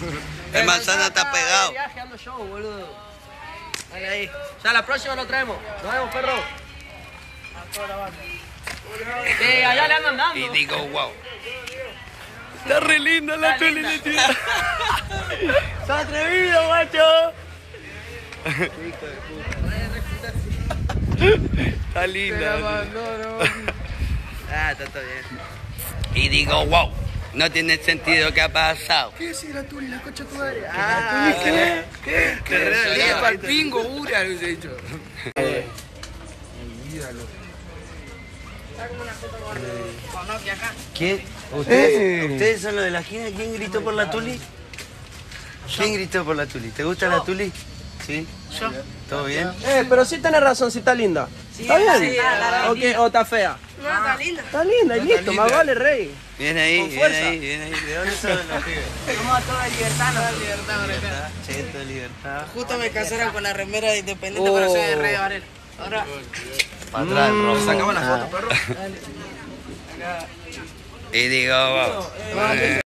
El manzana está pegado. Viaje, ando show, boludo. Dale ahí. Ya la próxima lo traemos. Nos vemos, perro. Allá le andan dando. Y digo, wow. Está re linda la Tuli. ¡Está atrevido, macho! Está linda. Está todo bien. Y digo, wow. No tiene sentido que ha pasado. ¿Qué es la Tuli, la cocha tu madre? ¿Qué? Al pingo, Ura, lo he dicho. ¿Quién? ¿Ustedes son los de la esquina? ¿Quién gritó por la Tuli? ¿Quién gritó por la Tuli? ¿Te gusta la Tuli? ¿Sí? Yo. ¿Todo bien? Pero sí tenés razón, sí está linda. ¿Está bien? sí, ¿O qué? ¿O está fea? No, está linda. Está linda y listo, más vale, rey. Viene ahí, Con viene fuerza. ahí, viene ahí. ¿De dónde son los pibes? Vamos a toda libertad, ¿no? Libertad, cheto, libertad. Justo me casaron con la remera de Independiente, pero soy de Rey de Varela. Ahora, Para atrás, rojo. Sacamos la foto, perro. Y digo, wow.